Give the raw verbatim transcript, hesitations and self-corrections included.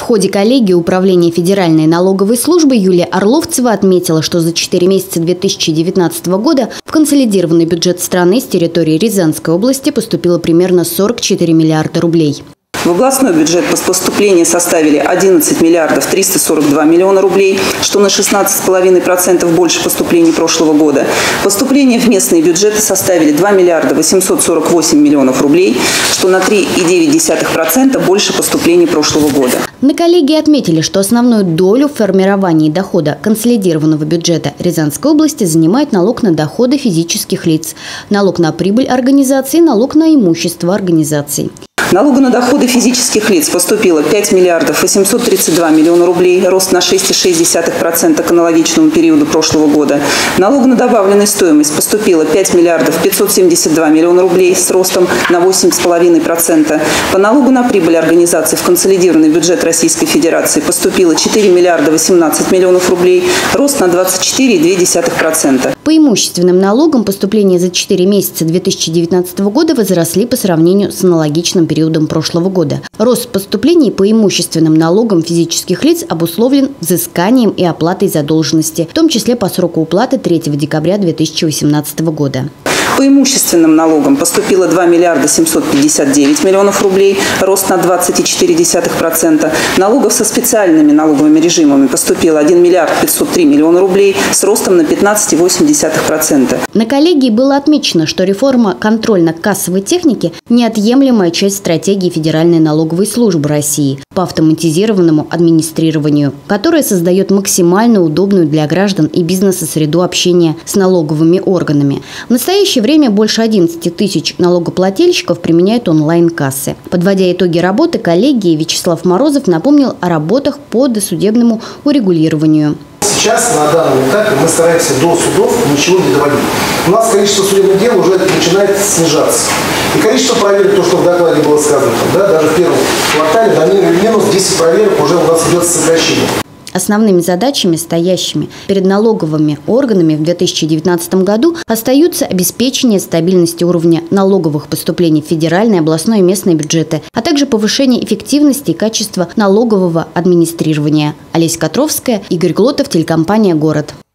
ходе коллегии Управления Федеральной налоговой службы Юлия Орловцева отметила, что за четыре месяца две тысячи девятнадцатого года в консолидированный бюджет страны с территории Рязанской области поступило примерно сорок четыре миллиарда рублей. В областной бюджет поступления составили одиннадцать миллиардов триста сорок два миллиона рублей, что на шестнадцать целых пять десятых процента больше поступлений прошлого года. Поступления в местные бюджеты составили два миллиарда восемьсот сорок восемь миллионов рублей, что на три целых девять десятых процента больше поступлений прошлого года. На коллегии отметили, что основную долю в формировании дохода консолидированного бюджета Рязанской области занимает налог на доходы физических лиц, налог на прибыль организаций, налог на имущество организаций. Налогу на доходы физических лиц поступило пять миллиардов восемьсот тридцать два миллиона рублей, рост на шесть целых шесть десятых процента к аналогичному периоду прошлого года. Налогу на добавленную стоимость поступило пять миллиардов пятьсот семьдесят два миллиона рублей с ростом на восемь целых пять десятых процента. По налогу на прибыль организаций в консолидированный бюджет Российской Федерации поступило четыре миллиарда восемнадцать миллионов рублей, рост на двадцать четыре целых две десятых процента. По имущественным налогам поступления за четыре месяца две тысячи девятнадцатого года возросли по сравнению с аналогичным периодом периодом прошлого года. Рост поступлений по имущественным налогам физических лиц обусловлен взысканием и оплатой задолженности, в том числе по сроку уплаты третьего декабря две тысячи восемнадцатого года. По имущественным налогам поступило два миллиарда семьсот пятьдесят девять миллионов рублей, рост на двадцать целых четыре десятых процента. Налогов со специальными налоговыми режимами поступило один миллиард пятьсот три миллиона рублей с ростом на пятнадцать целых восемь десятых процента. На коллегии было отмечено, что реформа контрольно-кассовой техники – неотъемлемая часть стратегии Федеральной налоговой службы России по автоматизированному администрированию, которая создает максимально удобную для граждан и бизнеса среду общения с налоговыми органами. В настоящее время больше одиннадцати тысяч налогоплательщиков применяют онлайн-кассы. Подводя итоги работы коллегии, Вячеслав Морозов напомнил о работах по досудебному урегулированию. Сейчас, на данном этапе, мы стараемся до судов ничего не доводить. У нас количество судебных дел уже начинает снижаться. И количество проверок, то, что в докладе было сказано, да, даже в первом квартале на минус десять проверок уже у нас идет сокращение. Основными задачами, стоящими перед налоговыми органами в две тысячи девятнадцатом году, остаются обеспечение стабильности уровня налоговых поступлений в федеральные, областной и местные бюджеты, а также повышение эффективности и качества налогового администрирования. Олеся Котровская, Игорь Глотов, телекомпания «Город».